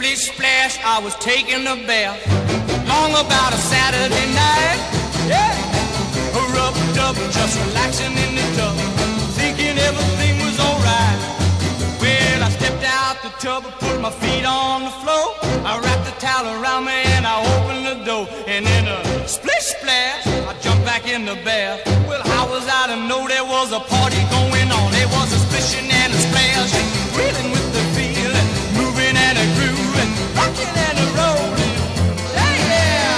Splish, splash, I was taking a bath. Long about a Saturday night. Yeah. Rubbed up, just relaxing in the tub, thinking everything was alright. Well, I stepped out the tub and put my feet on the floor. I wrapped the towel around me and I opened the door. And in a splish, splash, I jumped back in the bath. Well, how was I to know there was a party going on? There was a splishing and a splash, reeling with the feeling, moving and a grooving, rocking and a rolling. Hey, yeah!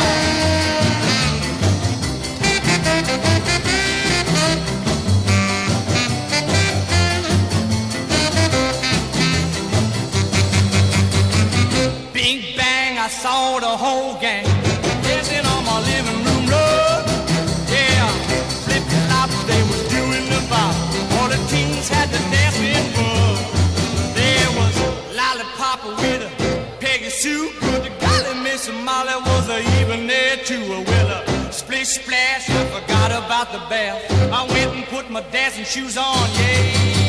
Bing bang, I saw the whole gang dancing on my living room rug. Yeah, flip flop, they was doing the bop. All the teens had the dancing bug. There was Lollipop with a Peggy Sue, but the golly Miss Molly was even there too. Well, splish splash, I forgot about the bath. I went and put my dancing shoes on, yeah.